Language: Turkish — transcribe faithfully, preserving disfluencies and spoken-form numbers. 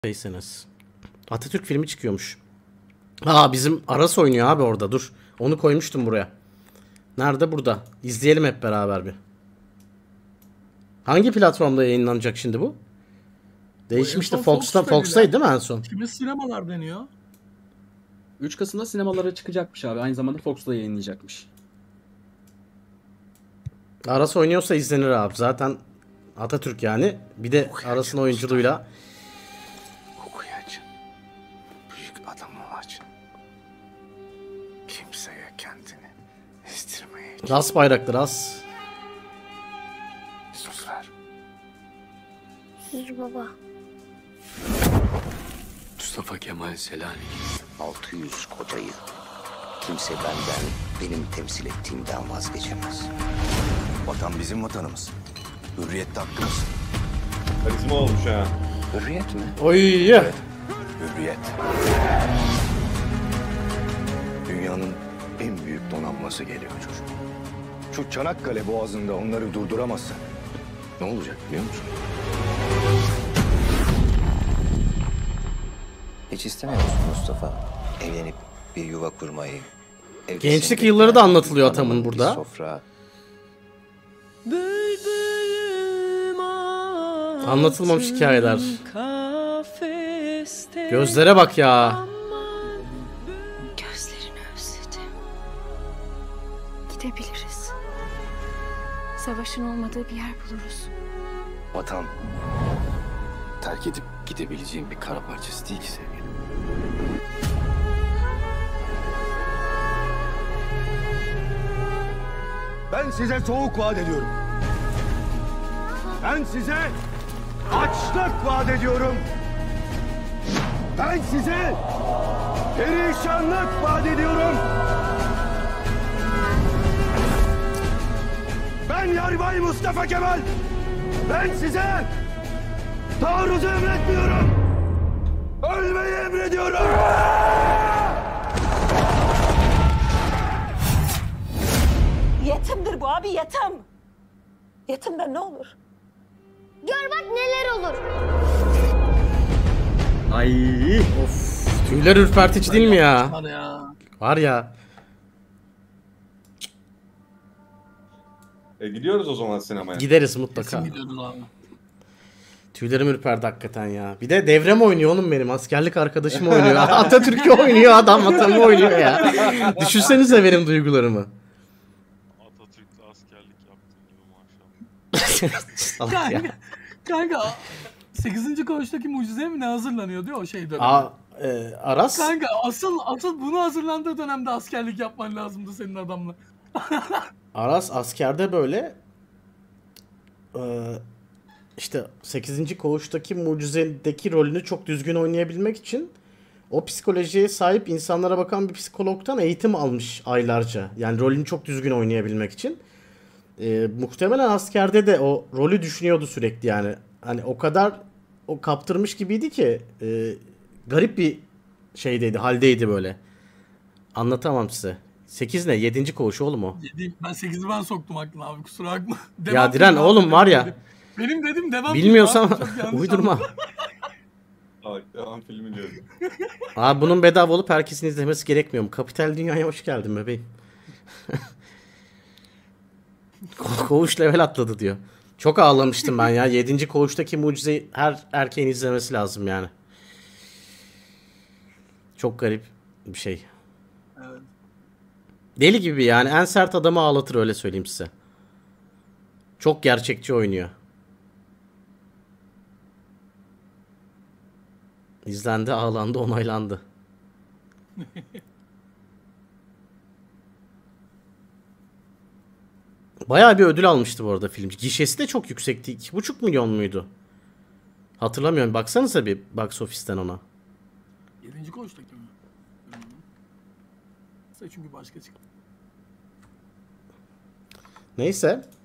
Şeyseniz. Atatürk filmi çıkıyormuş. Aa, bizim Aras oynuyor abi orada, dur. Onu koymuştum buraya. Nerede? Burada. İzleyelim hep beraber bir. Hangi platformda yayınlanacak şimdi bu? Değişmişti. Fox'ta, Fox'taydı değil mi en son? Kimi sinemalar deniyor? üç Kasım'da sinemalara çıkacakmış abi. Aynı zamanda Fox'ta yayınlayacakmış. Aras oynuyorsa izlenir abi. Zaten Atatürk yani. Bir de Aras'ın oyunculuğuyla. Okuyacın. Büyük adam olacın. Kimseye kendini istirmeye. Ras bayraklı Ras. Sus ver. Sus baba. Mustafa Kemal Selanik. altı yüz kotayı kimse benden, benim temsil ettiğimden vazgeçemez. Vatan bizim vatanımız. Hürriyet de hakkımız. Karizma olmuş ha. Hürriyet mi? Oy ya. Hürriyet. Dünyanın en büyük donanması geliyor çocuk. Şu Çanakkale Boğazı'nda onları durduramazsan ne olacak biliyor musun? Hiç istemiyor musun Mustafa? Evlenip bir yuva kurmayı. Gençlik yılları da anlatılıyor Atam'ın burada. Sofra. Anlatılmamış hikayeler. Gözlere bak ya. Gözlerini özledim. Gidebiliriz. Savaşın olmadığı bir yer buluruz. Vatan terk edip gidebileceğim bir kara parçası değil ki sevgilim. Ben size soğuk vaat ediyorum. Ben size açlık vaat ediyorum. Ben size perişanlık vaat ediyorum. Ben Yarbay Mustafa Kemal. Ben size taarruzu emretmiyorum. Ölmeyi emrediyorum. Yetimdir bu abi, yetim. Yetimden ne olur? Gör bak neler olur. Ay. Of, tüyler ürpertici değil mi ya? Var ya. Var ya. E gidiyoruz o zaman sinemaya. Gideriz mutlaka. Kesin gidiyoruz abi. Tüylerim ürperdi hakikaten ya. Bir de Devrem oynuyor oğlum benim. Askerlik arkadaşım oynuyor. Atatürk'ü oynuyor adam. Vatanı oynuyor ya. Düşünsenize benim duygularımı. Atatürk'le askerlik yaptığın gibi maşallah. Salak ya. Kanka, kanka sekizinci koğuştaki mucizeye mi ne hazırlanıyor diyor o şey dönemi. Aa, e, Aras. Kanka asıl asıl bunu hazırlandığı dönemde askerlik yapman lazımdı senin adamla. Aras askerde böyle e, işte sekizinci koğuştaki mucizedeki rolünü çok düzgün oynayabilmek için o psikolojiye sahip insanlara bakan bir psikologtan eğitim almış aylarca. Yani rolünü çok düzgün oynayabilmek için. E, muhtemelen askerde de o rolü düşünüyordu sürekli yani. Hani o kadar o kaptırmış gibiydi ki e, garip bir şeydeydi, haldeydi böyle. Anlatamam size. sekiz ne? yedinci koğuş oğlum o. Yedi, ben sekizi ben soktum aklına abi kusura bakma. Ya Devam Diren film oğlum abi, var devam ya. film. Benim dedim devam Bilmiyorsam film abi, çok yanlış uydurma. anladın. Ay, devam filmi diyorum. Abi bunun bedava olup herkesin izlemesi gerekmiyor mu? Kapital Dünya'ya hoş geldin bebeğim. Ko- Koğuş level atladı diyor. Çok ağlamıştım ben ya. yedinci koğuştaki mucizeyi her erkeğin izlemesi lazım yani. Çok garip bir şey. Evet. Deli gibi yani. En sert adamı ağlatır, öyle söyleyeyim size. Çok gerçekçi oynuyor. İzlendi, ağlandı, onaylandı. Bayağı bir ödül almıştı bu arada film. Gişesi de çok yüksekti. iki buçuk milyon muydu? Hatırlamıyorum. Baksanıza bir box office'ten ona. Yedinci koğuştaki mi? Hı. Çünkü başka çıktı. Neyse.